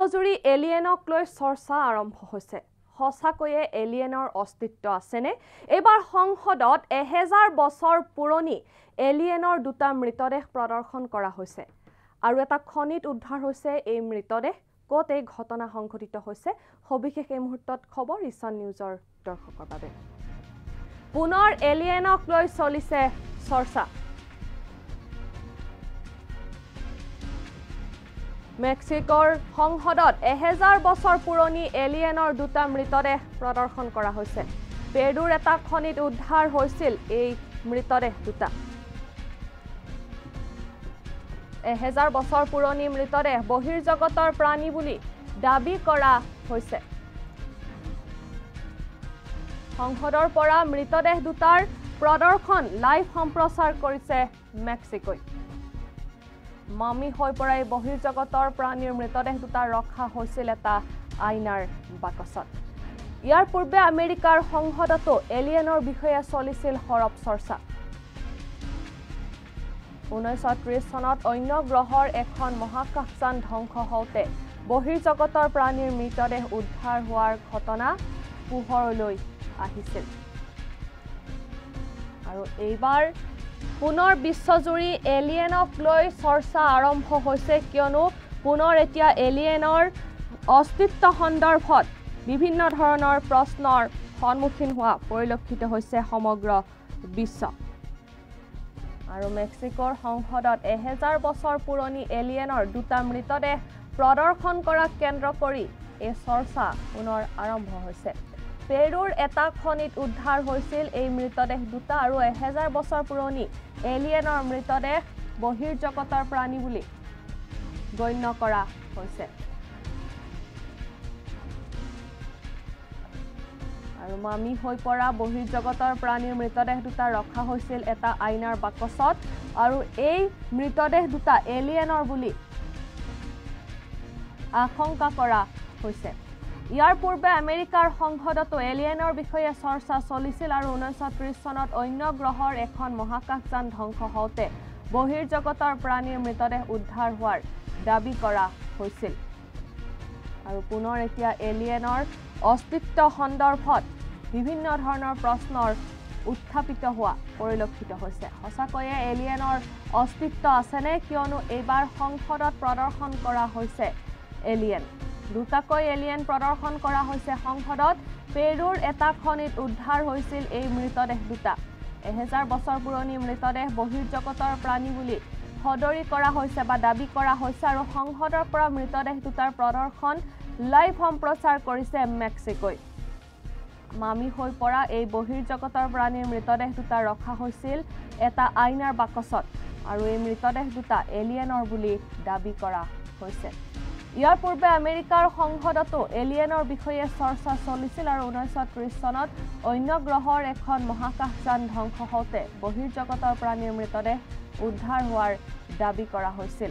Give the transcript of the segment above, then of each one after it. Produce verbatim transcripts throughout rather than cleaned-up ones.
জুৰি এলিয়েনক লৈ চৰ্চা আৰম্ভ হৈছে সঁচাকৈয়ে এলিয়েনৰ অস্তিত্ব আছেনে এবাৰ সংসদত এহেজাৰ বছৰ পুৰণি এলিয়েনৰ দুটা মৃতদেহ প্ৰদৰ্শন কৰা হৈছে আৰু এটা খনিত উদ্ধাৰ হৈছে এই মৃতদেহ ক'ত এই ঘটনা সংঘটিত হৈছে সবিশেষ এই মুহূৰ্তত খবৰ ইছান নিউজৰ দৰ্শকৰ বাবে পুনৰ এলিয়েনক লৈ চলিছে চৰ্চা মেক্সিকোৰ সংসদত এহেজাৰ বছৰ পুৰণি এলিয়েনৰ দুটা মৃতদেহ প্ৰদৰ্শন কৰা হৈছে পেৰুৰ এটা খনিত উদ্ধাৰ হৈছিল এই মৃতদেহ দুটা এহেজাৰ বছৰ পুৰণি মৃতদেহ বহিৰ্জগতৰ প্ৰাণী বুলি দাবী কৰা হৈছে সংসদৰ পৰা মৃতদেহ দুটাৰ প্ৰদৰ্শন লাইভ সম্প্ৰচাৰ কৰিছে মেক্সিকোই মামি হৈ পৰা এই বহিৰ্জগতৰ প্ৰাণীৰ মৃতদেহ দুটা ৰখা হৈছিল এটা আইনাৰ বাকচত ইয়াৰ পূৰ্বে আমেৰিকাৰ সংসদতো এলিয়েনৰ বিষয়ে চলিছিল সৰব চৰ্চা ঊনৈশ ত্ৰিশ চনত অন্য গ্ৰহৰ এখন মহাকাশযান ধ্বংস হওঁতে বহিৰ্জগতৰ প্ৰাণীৰ মৃতদেহ উদ্ধাৰ হোৱাৰ ঘটনা পোহৰলৈ আহিছিল আৰু এইবাৰ পুনৰ বিশ্বজুৰি এলিয়েনক লৈ চৰ্চা আৰম্ভ হৈছে কিয়নো পুনৰ এতিয়া এলিয়েনৰ অস্তিত্ব সন্দৰ্ভত বিভিন্ন ধৰণৰ প্ৰশ্নৰ সন্মুখীন হোৱা পৰিলক্ষিত হৈছে সমগ্ৰ বিশ্ব আৰু মেক্সিকোৰ সংসদত এহেজাৰ বছৰ পুৰণি এলিয়েনৰ দুটা মৃতদেহ প্ৰদৰ্শন কৰা কেন্দ্ৰ কৰি এই চৰ্চা পুনৰ আৰম্ভ হৈছে পেৰুৰ এটা খনিত উদ্ধাৰ হৈছিল এই মৃতদেহ দুটা আৰু এহেজাৰ বছৰ পুৰণি এলিয়েনৰ মৃতদেহ বহিৰ্জগতৰ প্ৰাণী বুলি গণ্য কৰা হৈছে আৰু মামি হৈ পৰা বহিৰ্জগতৰ প্ৰাণীৰ মৃতদেহ দুটা ৰখা হৈছিল এটা আইনাৰ বাকচত আৰু এই মৃতদেহ দুটা এলিয়েনৰ বুলি আশংকা কৰা হৈছে ইয়াৰ পূৰ্বে আমেৰিকাৰ সংসদতো এলিয়েনৰ বিষয়ে চৰ্চা চলিছিল আৰু ঊনৈশ ত্ৰিশ চনত অন্য গ্ৰহৰ এখন মহাকাশযান ধ্বংস হওঁতে বহিৰ্জগতৰ প্ৰাণীৰ মৃতদেহ উদ্ধাৰ হোৱাৰ দাবী কৰা হৈছিল আৰু পুনৰ এতিয়া এলিয়েনৰ অস্তিত্ব সন্দৰ্ভত বিভিন্ন ধৰণৰ প্ৰশ্নৰ উত্থাপিত হোৱা পৰিলক্ষিত হৈছে সঁচাকৈয়ে এলিয়েনৰ অস্তিত্ব আছেনে কিয়নো এইবাৰ সংসদত প্ৰদৰ্শন কৰা হৈছে এলিয়েন দুটাকৈ এলিয়েন প্ৰদৰ্শন কৰা হৈছে সংসদত পেৰুৰ এটা খনিত উদ্ধাৰ হৈছিল এই মৃতদেহ দুটা এহেজাৰ বছৰ পুৰণি মৃতদেহ বহিৰ্জগতৰ প্ৰাণী বুলি সদৰি কৰা হৈছে বা দাবী কৰা হৈছে আৰু সংসদৰ পৰা মৃতদেহ দুটাৰ প্ৰদৰ্শন লাইভ সম্প্ৰচাৰ কৰিছে মেক্সিকোই মামি হৈ পৰা এই বহিৰ্জগতৰ প্ৰাণীৰ মৃতদেহ দুটা ৰখা হৈছিল এটা আইনাৰ বাকচত আৰু এই মৃতদেহ দুটা এলিয়েনৰ বুলি দাবী কৰা হৈছে ইয়াৰ পূৰ্বে আমেৰিকাৰ সংসদতো এলিয়েনৰ বিষয়ে চৰ্চা চলিছিল আৰু ঊনৈশ ত্ৰিশ চনত অন্য গ্ৰহৰ এখন মহাকাশযান ধ্বংস হওঁতে বহিৰ্জগতৰ প্ৰাণীৰ মৃতদেহ উদ্ধাৰ হোৱাৰ দাবী কৰা হৈছিল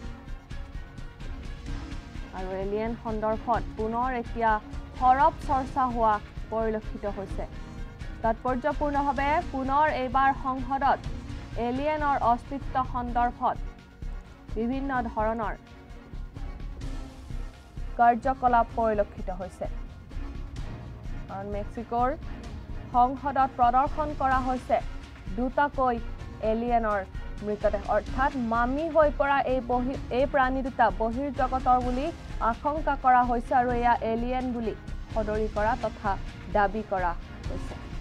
আৰু এলিয়েন সন্দৰ্ভত পুনৰ এতিয়া সৰব চৰ্চা হোৱা পৰিলক্ষিত হৈছে তাৎপৰ্যপূৰ্ণভাৱে পুনৰ এইবাৰ সংসদত এলিয়েনৰ অস্তিত্ব সন্দৰ্ভত বিভিন্ন ধৰণৰ কাৰ্যকলাপ পৰিলক্ষিত হৈছে কাৰণ মেক্সিকোৰ সংসদত প্ৰদৰ্শন কৰা হৈছে দুটাকৈ এলিয়েনৰ মৃতদেহ অৰ্থাৎ মামি হৈ পৰা এই বহি এই প্ৰাণী দুটা বহিৰ্জগতৰ বুলি আশংকা কৰা হৈছে আৰু এয়া এলিয়েন বুলি সদৰি কৰা তথা দাবী কৰা হৈছে